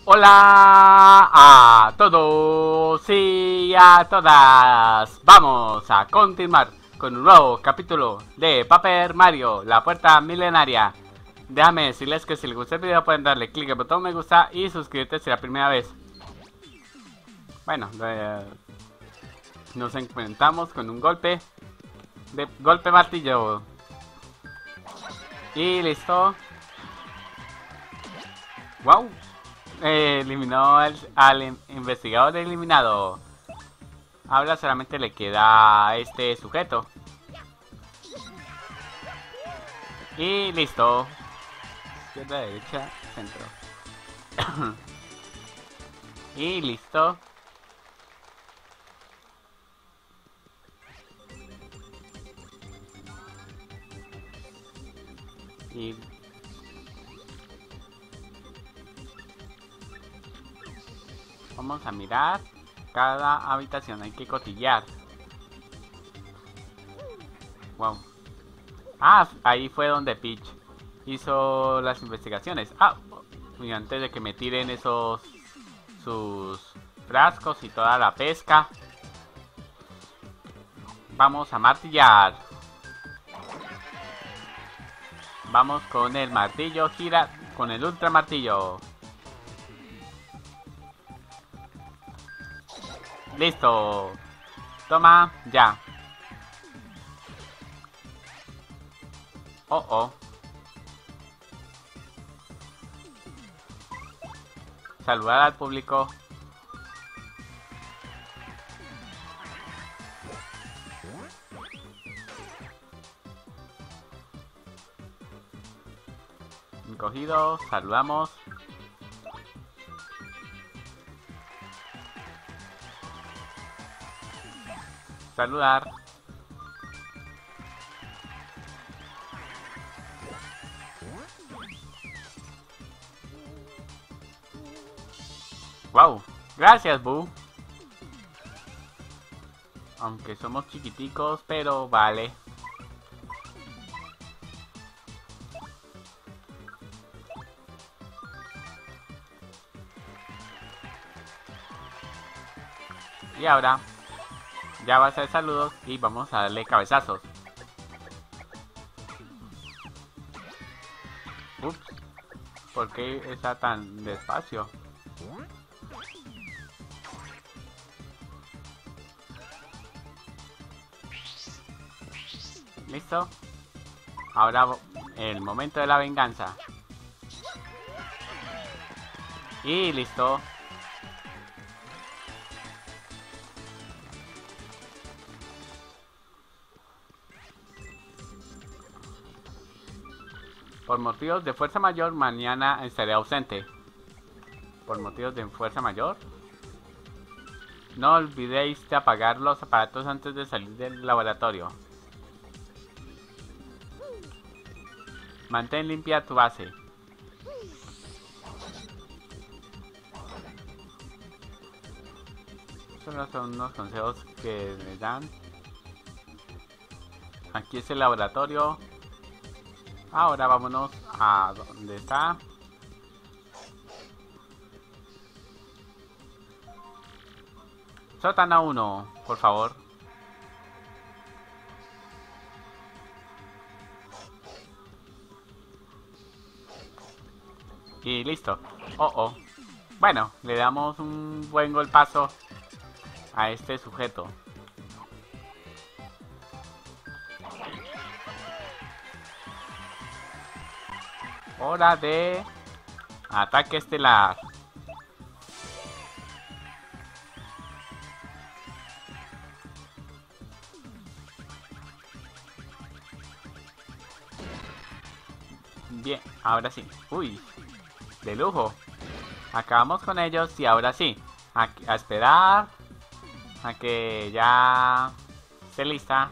Hola a todos y a todas. Vamos a continuar con un nuevo capítulo de Paper Mario, la puerta milenaria. Déjame decirles que si les gusta el video pueden darle clic al botón me gusta y suscribirte si es la primera vez. Bueno, nos enfrentamos con un golpe de golpe martillo. Y listo. Wow. Eliminó al investigador eliminado. Ahora solamente le queda a este sujeto. Y listo. Izquierda, derecha, centro. Y listo. Y vamos a mirar cada habitación, hay que cotillear. Wow. Ah, ahí fue donde Peach hizo las investigaciones. Ah, y antes de que me tiren sus frascos y toda la pesca, vamos a martillar. Vamos con el martillo, gira con el ultra martillo. Listo. Toma, ya. Oh, oh. Saludar al público. Encogido, saludamos. Saludar. Wow, gracias Boo. Aunque somos chiquiticos, pero vale. Y ahora ya va a hacer saludos y vamos a darle cabezazos. Ups, ¿por qué está tan despacio? Listo. Ahora el momento de la venganza. Y listo. Por motivos de fuerza mayor, mañana estaré ausente. Por motivos de fuerza mayor. No olvidéis de apagar los aparatos antes de salir del laboratorio. Mantén limpia tu base. Estos son unos consejos que me dan. Aquí es el laboratorio. Ahora vámonos a donde está. Sótano 1, por favor. Y listo. Oh, oh. Bueno, le damos un buen golpazo a este sujeto. Hora de ataque estelar. Bien, ahora sí. Uy, de lujo. Acabamos con ellos y ahora sí. A esperar a que ya esté lista.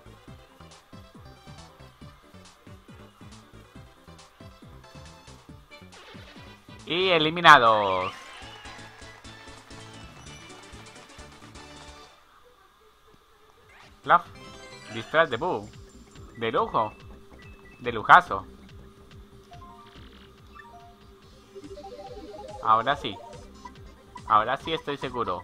Y eliminados. Fluff. Disfraz de Boo. De lujo. De lujazo. Ahora sí. Ahora sí estoy seguro.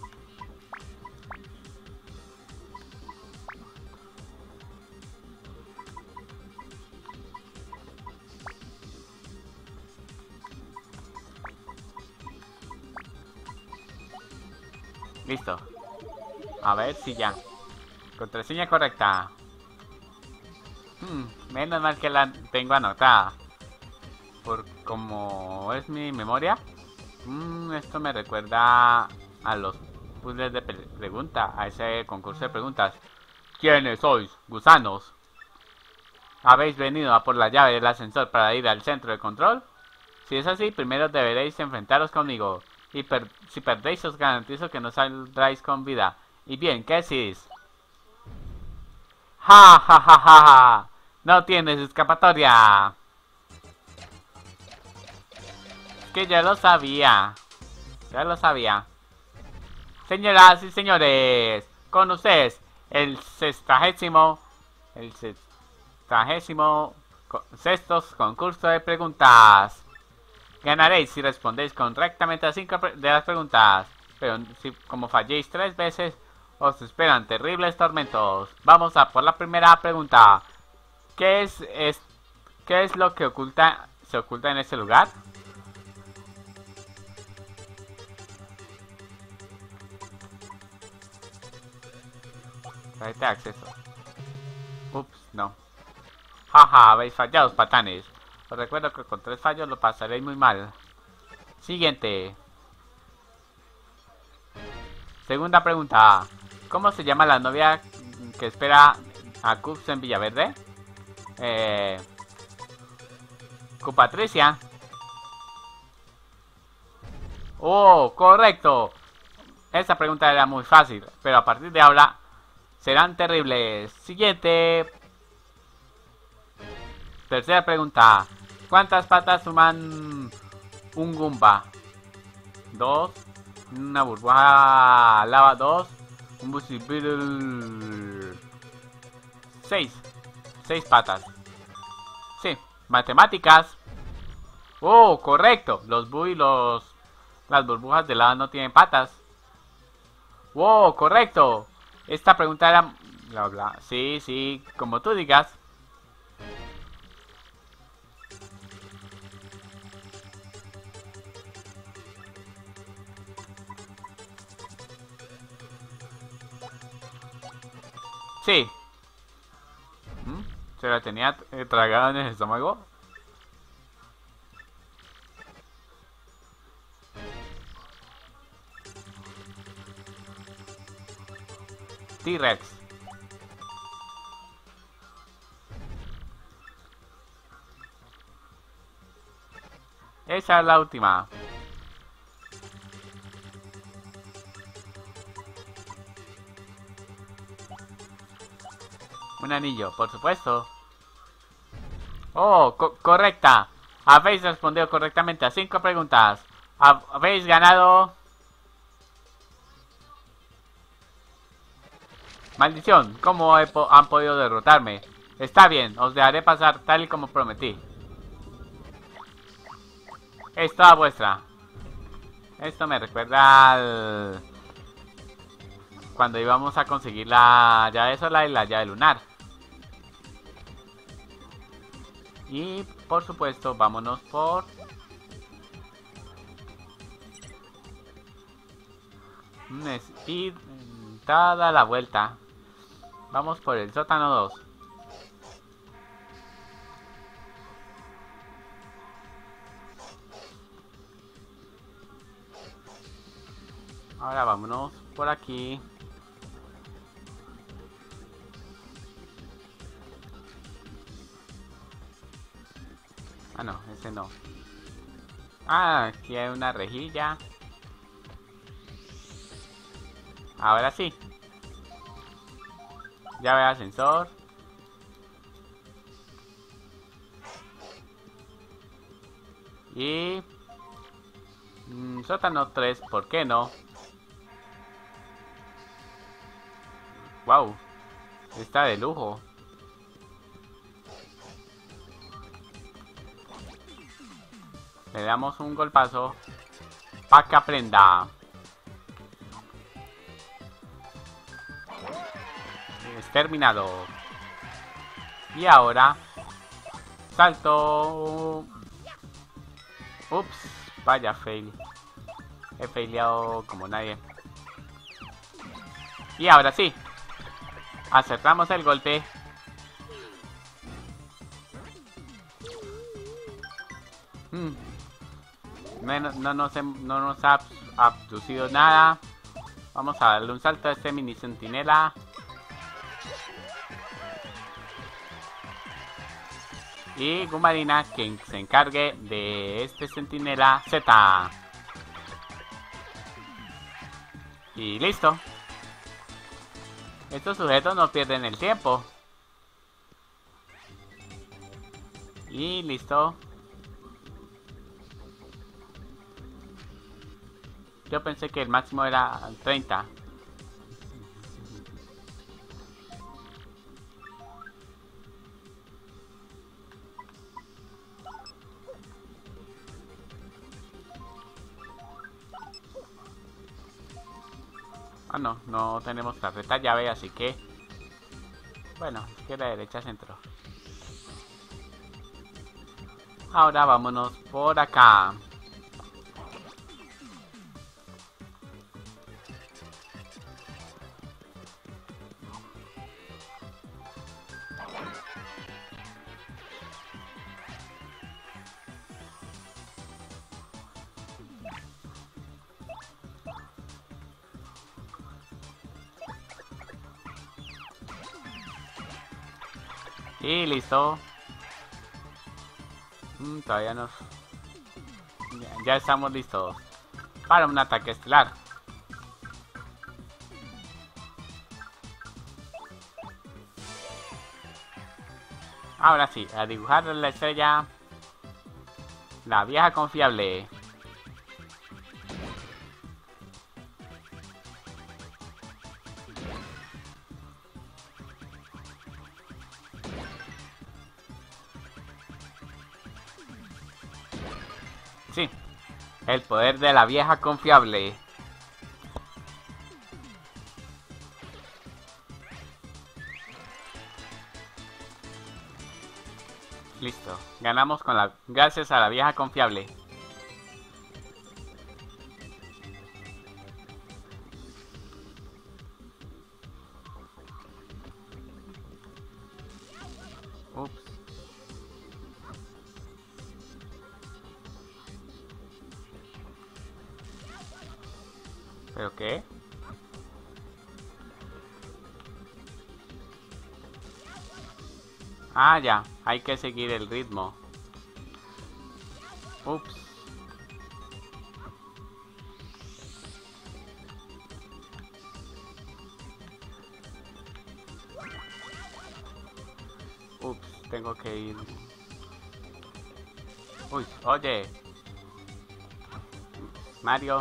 Listo. A ver si ya. Contraseña correcta. Menos mal que la tengo anotada. Por como es mi memoria. Esto me recuerda a los puzzles de pregunta. A ese concurso de preguntas. ¿Quiénes sois? Gusanos. ¿Habéis venido a por la llave del ascensor para ir al centro de control? Si es así, primero deberéis enfrentaros conmigo. Y si perdéis, os garantizo que no saldráis con vida. Y bien, ¿qué decís? ¡Ja, ja, ja, ja, ja! ¡No tienes escapatoria! Es que ya lo sabía. Ya lo sabía. Señoras y señores, con ustedes, el sextagésimo sexto concurso de preguntas. Ganaréis si respondéis correctamente a 5 de las preguntas. Pero si como falléis 3 veces, os esperan terribles tormentos. Vamos a por la primera pregunta. ¿Qué es lo que se oculta en este lugar? Tarjeta de acceso. Ups, no. Jaja, habéis fallado, patanes. Os recuerdo que con 3 fallos lo pasaréis muy mal. Siguiente. Segunda pregunta. ¿Cómo se llama la novia que espera a Cups en Villaverde? Cupatricia. Oh, correcto. Esa pregunta era muy fácil, pero a partir de ahora serán terribles. Siguiente. Tercera pregunta. ¿Cuántas patas suman un Goomba? 2. Una burbuja lava 2. Un Busy Beetle. 6. 6 patas. Sí, matemáticas. Oh, correcto. Las burbujas de lava no tienen patas. Wow, correcto. Esta pregunta era... Bla, bla. Sí, sí, como tú digas. Sí. ¿Se la tenía tragada en el estómago? T-Rex. Esa es la última. Un anillo, por supuesto. Oh, correcta. Habéis respondido correctamente a 5 preguntas. Habéis ganado... Maldición, ¿cómo han podido derrotarme? Está bien, os dejaré pasar tal y como prometí. Es toda vuestra. Esto me recuerda al... cuando íbamos a conseguir la llave solar y la llave lunar. Y por supuesto, vámonos por... un speed. Dada la vuelta. Vamos por el sótano 2. Ahora vámonos por aquí. Ah, no, ese no. Ah, aquí hay una rejilla. Ahora sí. Llave de ascensor. Y... sótano 3, ¿por qué no? Wow. Está de lujo. Le damos un golpazo. para que aprenda. Exterminado. Y ahora salto. Ups, vaya fail. He faileado como nadie. Y ahora sí, acertamos el golpe. No nos ha abducido nada. Vamos a darle un salto a este mini centinela. Y Gumarina quien se encargue de este centinela Z. Y listo. Estos sujetos no pierden el tiempo. Y listo. Yo pensé que el máximo era 30. Ah, no, no tenemos tarjeta llave, así que... Bueno, izquierda, derecha, centro. Ahora vámonos por acá. Y listo. Todavía nos... Ya estamos listos para un ataque estelar. Ahora sí, a dibujar la estrella. La vieja confiable. Sí, el poder de la vieja confiable. Listo, ganamos con la... gracias a la vieja confiable. Ups. ¿Pero qué? Ah, ya, hay que seguir el ritmo. Ups. Ups, tengo que ir. Uy, oye. Mario.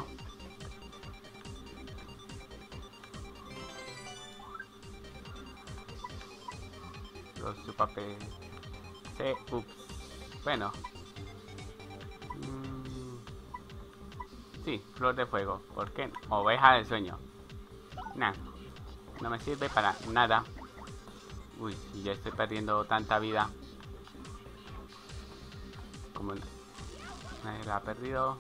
Su papel. Sí, ups. Bueno. Sí, flor de fuego. ¿Por qué? Oveja del sueño. Nah, no me sirve para nada. Uy, si ya estoy perdiendo tanta vida. Como nadie la ha perdido.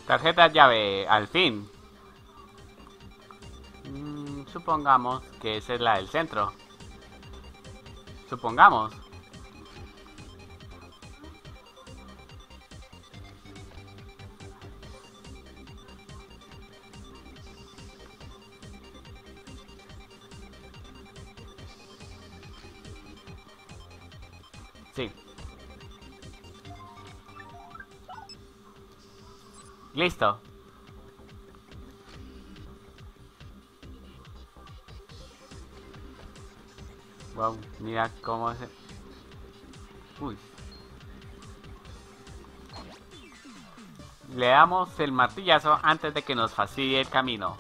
Tarjeta llave, al fin. Supongamos que esa es la del centro. Supongamos. Sí. Listo. Wow, mira cómo se... Uy. Le damos el martillazo antes de que nos fastidie el camino.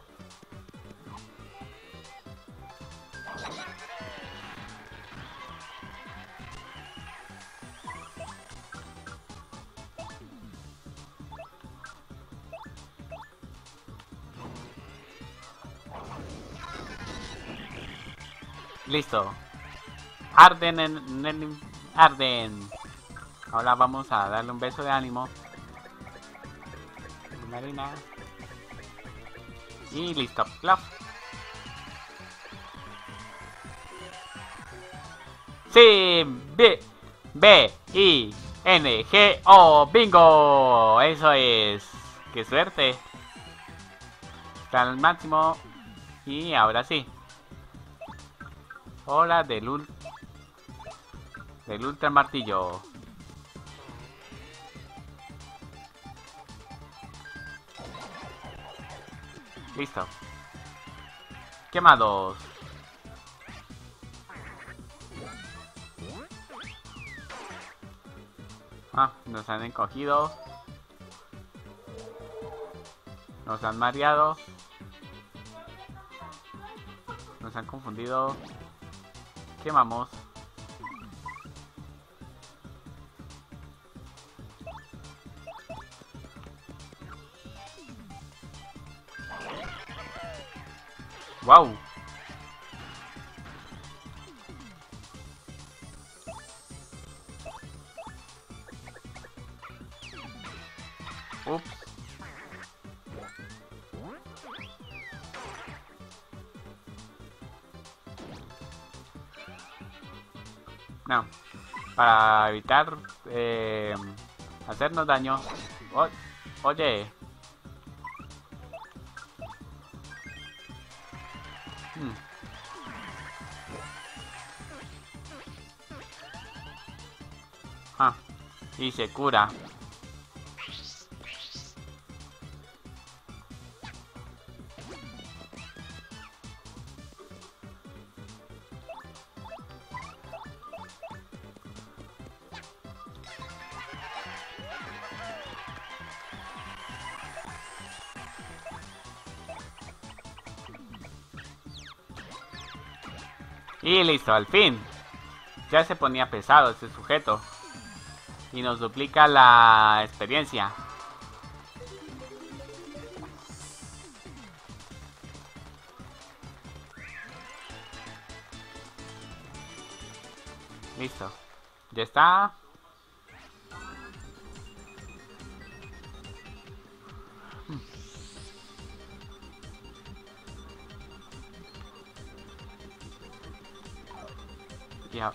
Listo. Arden. Ahora vamos a darle un beso de ánimo. Marina. Y listo. Plop. Sí. B-I-N-G-O. ¡Bingo! Eso es. ¡Qué suerte! Está al máximo. Y ahora sí. Hola del ultra martillo. Listo. Quemados. Nos han encogido. Nos han mareado. Nos han confundido. Quemamos. Wow. Ups. No, para evitar hacernos daño. Oye. Y se cura. Y listo, al fin. Ya se ponía pesado este sujeto. Y nos duplica la experiencia. Listo. Ya está. Ya.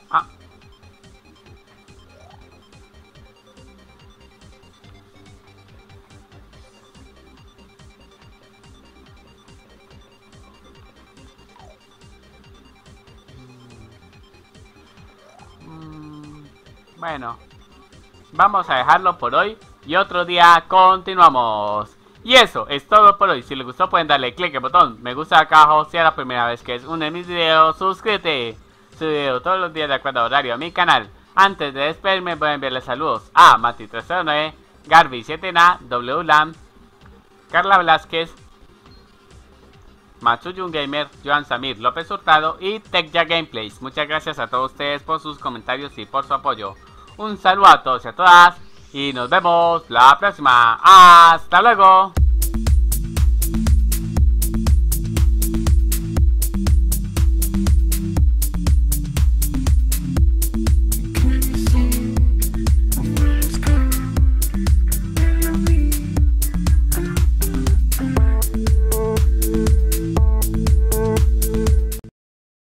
Bueno, vamos a dejarlo por hoy y otro día continuamos. Y eso es todo por hoy. Si les gustó pueden darle click al botón me gusta acá abajo. Si es la primera vez que es uno de mis videos, suscríbete. Subo video todos los días de acuerdo a horario a mi canal. Antes de despedirme voy a enviarles saludos a Mati309, Garby7na, WLAM, Carla Velázquez, Matsuyun Gamer, Joan Samir López Hurtado y TechYa Gameplays. Muchas gracias a todos ustedes por sus comentarios y por su apoyo. Un saludo a todos y a todas y nos vemos la próxima. ¡Hasta luego!